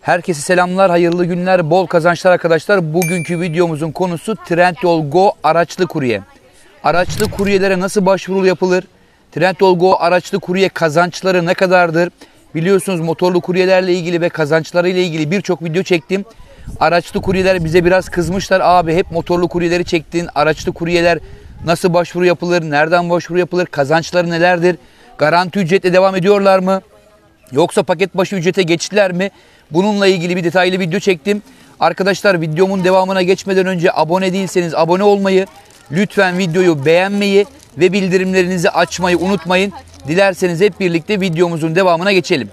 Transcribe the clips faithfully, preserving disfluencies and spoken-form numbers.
Herkese selamlar, hayırlı günler, bol kazançlar arkadaşlar. Bugünkü videomuzun konusu Trendyol Go araçlı kurye. Araçlı kuryelere nasıl başvuru yapılır? Trendyol Go araçlı kurye kazançları ne kadardır? Biliyorsunuz motorlu kuryelerle ilgili ve kazançlarıyla ilgili birçok video çektim. Araçlı kuryeler bize biraz kızmışlar. Abi hep motorlu kuryeleri çektin. Araçlı kuryeler nasıl başvuru yapılır? Nereden başvuru yapılır? Kazançları nelerdir? Garanti ücretle devam ediyorlar mı? Yoksa paket başı ücrete geçtiler mi? Bununla ilgili bir detaylı video çektim. Arkadaşlar videomun devamına geçmeden önce abone değilseniz abone olmayı, lütfen videoyu beğenmeyi ve bildirimlerinizi açmayı unutmayın. Dilerseniz hep birlikte videomuzun devamına geçelim.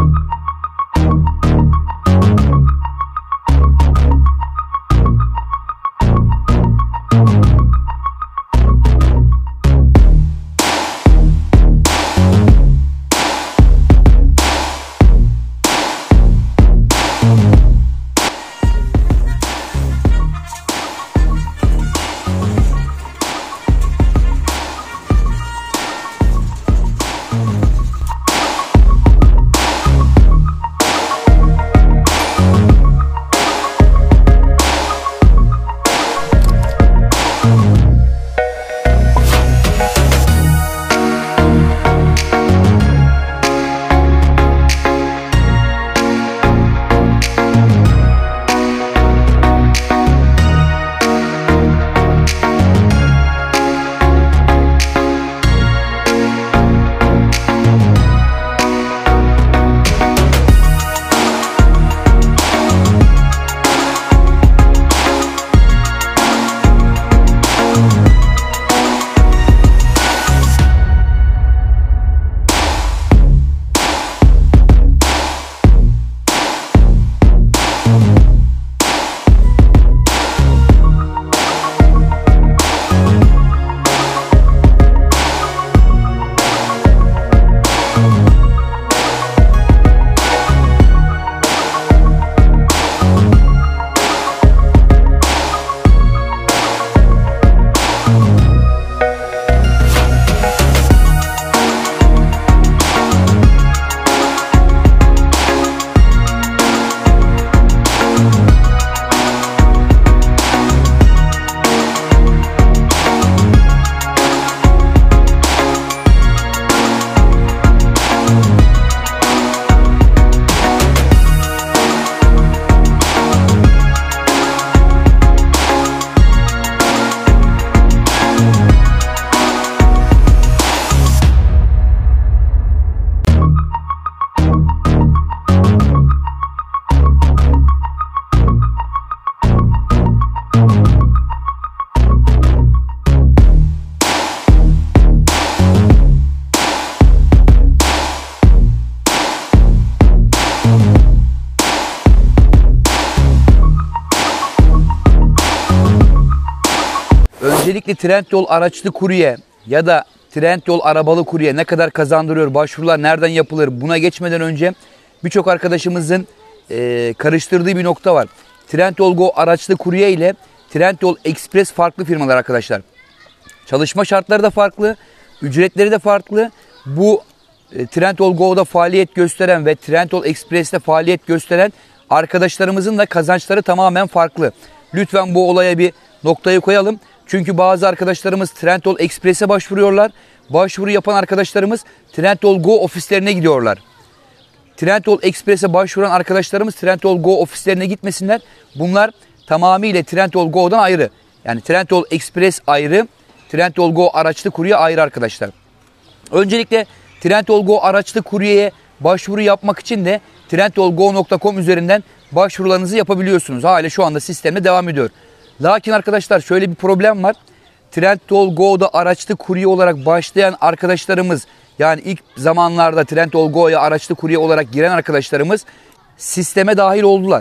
Öncelikle Trendyol araçlı kurye ya da Trendyol arabalı kurye ne kadar kazandırıyor, başvurular nereden yapılır, buna geçmeden önce birçok arkadaşımızın e, karıştırdığı bir nokta var. Trendyol Go araçlı kurye ile Trendyol Express farklı firmalar arkadaşlar. Çalışma şartları da farklı, ücretleri de farklı. Bu e, Trendyol Go'da faaliyet gösteren ve Trendyol Express'te faaliyet gösteren arkadaşlarımızın da kazançları tamamen farklı. Lütfen bu olaya bir noktayı koyalım. Çünkü bazı arkadaşlarımız Trendyol Express'e başvuruyorlar. Başvuru yapan arkadaşlarımız Trendyol Go ofislerine gidiyorlar. Trendyol Express'e başvuran arkadaşlarımız Trendyol Go ofislerine gitmesinler. Bunlar tamamıyla Trendyol Go'dan ayrı. Yani Trendyol Express ayrı, Trendyol Go araçlı kurye ayrı arkadaşlar. Öncelikle Trendyol Go araçlı kuryeye başvuru yapmak için de trendyol go nokta com üzerinden başvurularınızı yapabiliyorsunuz. Hala şu anda sistemde devam ediyor. Lakin arkadaşlar şöyle bir problem var. Trendyol Go'da araçlı kurye olarak başlayan arkadaşlarımız, yani ilk zamanlarda Trendyol Go'ya araçlı kurye olarak giren arkadaşlarımız sisteme dahil oldular.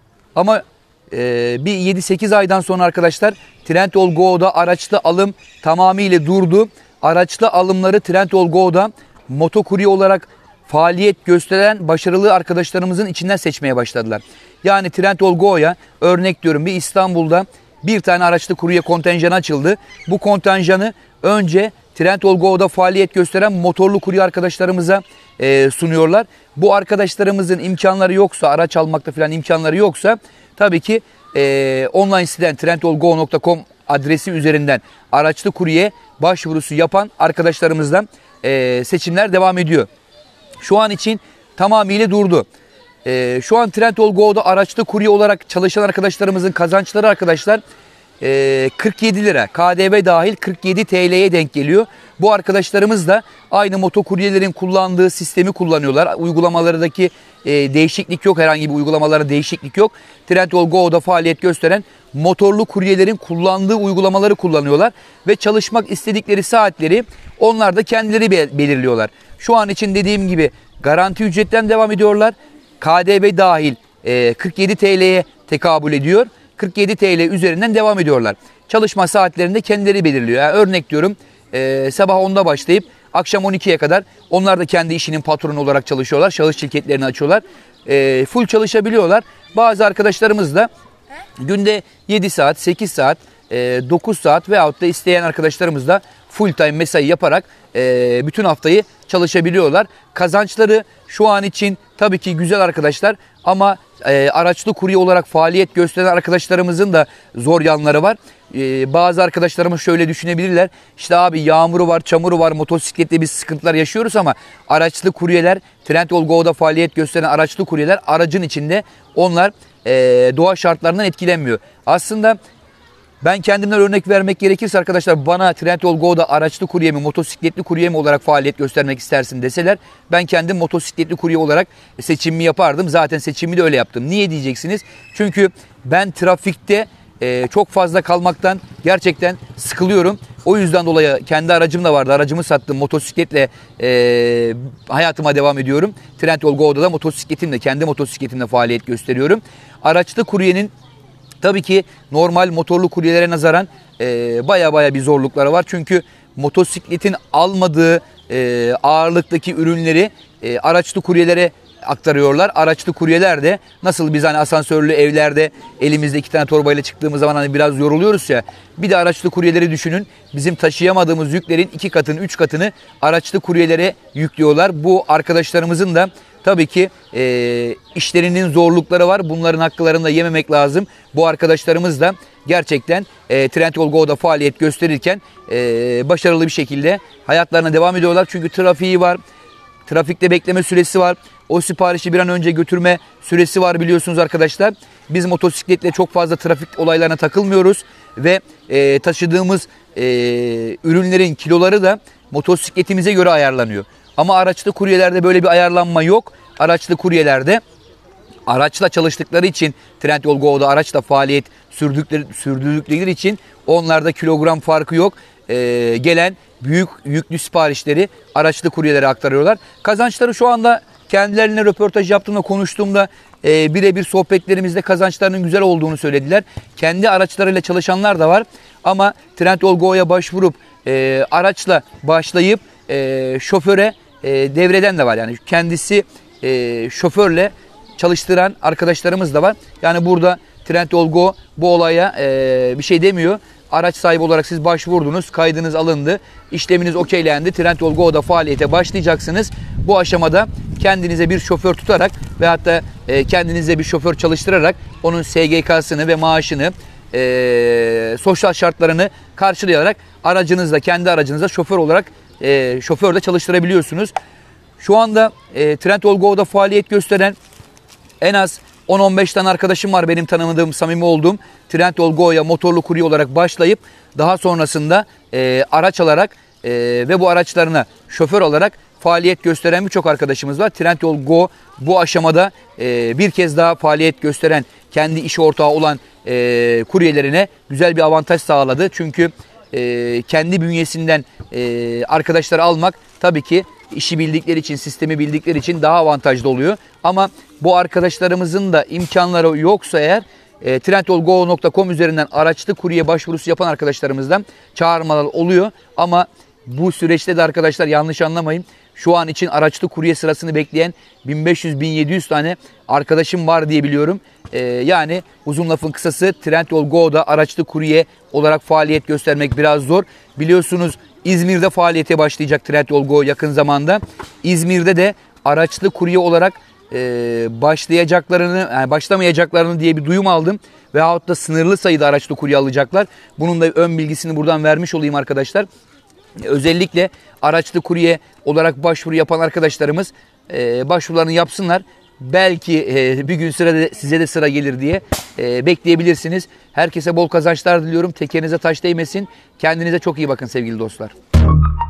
Ama e, bir yedi sekiz aydan sonra arkadaşlar Trendyol Go'da araçlı alım tamamıyla durdu. Araçlı alımları Trendyol Go'da motokurye olarak faaliyet gösteren başarılı arkadaşlarımızın içinden seçmeye başladılar. Yani Trendyol Go'ya örnek diyorum bir İstanbul'da bir tane araçlı kurye kontenjanı açıldı. Bu kontenjanı önce Trendyol Go'da faaliyet gösteren motorlu kurye arkadaşlarımıza e, sunuyorlar. Bu arkadaşlarımızın imkanları yoksa, araç almakta falan imkanları yoksa tabii ki e, online siteden trendyol go nokta com adresi üzerinden araçlı kurye başvurusu yapan arkadaşlarımızdan e, seçimler devam ediyor. Şu an için tamamıyla durdu. E, şu an Trendyol Go'da araçlı kurye olarak çalışan arkadaşlarımızın kazançları arkadaşlar e, kırk yedi lira, K D V dahil kırk yedi T L'ye denk geliyor. Bu arkadaşlarımız da aynı motokuryelerin kullandığı sistemi kullanıyorlar. Uygulamalardaki e, değişiklik yok, herhangi bir uygulamalarda değişiklik yok. Trendyol Go'da faaliyet gösteren motorlu kuryelerin kullandığı uygulamaları kullanıyorlar ve çalışmak istedikleri saatleri onlar da kendileri belirliyorlar. Şu an için dediğim gibi garanti ücretten devam ediyorlar. K D V dahil e, kırk yedi T L'ye tekabül ediyor. kırk yedi T L üzerinden devam ediyorlar. Çalışma saatlerinde kendileri belirliyor. Yani örnek diyorum e, sabah onda başlayıp akşam on ikiye kadar onlar da kendi işinin patronu olarak çalışıyorlar. Şahıs şirketlerini açıyorlar. E, full çalışabiliyorlar. Bazı arkadaşlarımız da günde yedi saat, sekiz saat, e, dokuz saat veyahut da isteyen arkadaşlarımız da full time mesai yaparak e, bütün haftayı çalışabiliyorlar. Kazançları şu an için tabii ki güzel arkadaşlar ama e, araçlı kurye olarak faaliyet gösteren arkadaşlarımızın da zor yanları var. E, bazı arkadaşlarımız şöyle düşünebilirler. İşte abi yağmuru var, çamuru var, motosiklette biz sıkıntılar yaşıyoruz ama araçlı kuryeler, Trendyol Go'da faaliyet gösteren araçlı kuryeler aracın içinde, onlar e, doğa şartlarından etkilenmiyor. Aslında ben kendimden örnek vermek gerekirse arkadaşlar, bana Trendyol Go'da araçlı kurye mi, motosikletli kurye mi olarak faaliyet göstermek istersin deseler, ben kendim motosikletli kurye olarak seçimimi yapardım. Zaten seçimimi de öyle yaptım. Niye diyeceksiniz? Çünkü ben trafikte e, çok fazla kalmaktan gerçekten sıkılıyorum. O yüzden dolayı kendi aracım da vardı. Aracımı sattım. Motosikletle e, hayatıma devam ediyorum. Trendyol Go'da da motosikletimle, kendi motosikletimle faaliyet gösteriyorum. Araçlı kuryenin tabii ki normal motorlu kuryelere nazaran e, baya baya bir zorlukları var. Çünkü motosikletin almadığı e, ağırlıktaki ürünleri e, araçlı kuryelere aktarıyorlar. Araçlı kuryeler de nasıl biz hani asansörlü evlerde elimizde iki tane torbayla çıktığımız zaman hani biraz yoruluyoruz ya. Bir de araçlı kuryeleri düşünün. Bizim taşıyamadığımız yüklerin iki katını, üç katını araçlı kuryelere yüklüyorlar. Bu arkadaşlarımızın da tabii ki e, işlerinin zorlukları var. Bunların haklarını da yememek lazım. Bu arkadaşlarımız da gerçekten e, Trendyol Go'da faaliyet gösterirken e, başarılı bir şekilde hayatlarına devam ediyorlar. Çünkü trafiği var. Trafikte bekleme süresi var. O siparişi bir an önce götürme süresi var biliyorsunuz arkadaşlar. Biz motosikletle çok fazla trafik olaylarına takılmıyoruz. Ve e, taşıdığımız e, ürünlerin kiloları da motosikletimize göre ayarlanıyor. Ama araçlı kuryelerde böyle bir ayarlanma yok. Araçlı kuryelerde araçla çalıştıkları için, Trendyol Go'da araçla faaliyet sürdükleri, sürdürdükleri için onlarda kilogram farkı yok. Ee, gelen büyük yüklü siparişleri araçlı kuryelere aktarıyorlar. Kazançları şu anda kendilerine röportaj yaptığımda, konuştuğumda e, birebir sohbetlerimizde kazançlarının güzel olduğunu söylediler. Kendi araçlarıyla çalışanlar da var. Ama Trendyol Go'ya başvurup e, araçla başlayıp e, şoföre e, devreden de var. Yani kendisi e, şoförle çalıştıran arkadaşlarımız da var. Yani burada Trendyol Go bu olaya e, bir şey demiyor. Araç sahibi olarak siz başvurdunuz, kaydınız alındı, işleminiz okeylendi. Trendyol Go'da faaliyete başlayacaksınız. Bu aşamada kendinize bir şoför tutarak ve hatta e, kendinize bir şoför çalıştırarak onun S G K'sını ve maaşını, e, sosyal şartlarını karşılayarak aracınızda, kendi aracınızda şoför olarak e, şoför de çalıştırabiliyorsunuz. Şu anda e, Trendyol Go'da faaliyet gösteren en az on on beş tane arkadaşım var, benim tanımadığım, samimi olduğum. Trendyol Go'ya motorlu kurye olarak başlayıp daha sonrasında e, araç alarak e, ve bu araçlarına şoför olarak faaliyet gösteren birçok arkadaşımız var. Trendyol Go bu aşamada e, bir kez daha faaliyet gösteren, kendi iş ortağı olan e, kuryelerine güzel bir avantaj sağladı. Çünkü e, kendi bünyesinden e, arkadaşları almak tabii ki işi bildikleri için, sistemi bildikleri için daha avantajlı oluyor. Ama bu arkadaşlarımızın da imkanları yoksa eğer e, trendyol go nokta com üzerinden araçlı kurye başvurusu yapan arkadaşlarımızdan çağırmalar oluyor. Ama bu süreçte de arkadaşlar yanlış anlamayın. Şu an için araçlı kurye sırasını bekleyen bin beş yüz bin yedi yüz tane arkadaşım var diye biliyorum. Ee, yani uzun lafın kısası Trendyol Go'da araçlı kurye olarak faaliyet göstermek biraz zor. Biliyorsunuz İzmir'de faaliyete başlayacak Trendyol Go yakın zamanda. İzmir'de de araçlı kurye olarak e, başlayacaklarını, yani başlamayacaklarını diye bir duyum aldım. Veyahut da sınırlı sayıda araçlı kurye alacaklar. Bunun da ön bilgisini buradan vermiş olayım arkadaşlar. Özellikle araçlı kurye olarak başvuru yapan arkadaşlarımız e, başvurularını yapsınlar. Belki e, bir gün sırada size de sıra gelir diye e, bekleyebilirsiniz. Herkese bol kazançlar diliyorum. Tekerinize taş değmesin. Kendinize çok iyi bakın sevgili dostlar.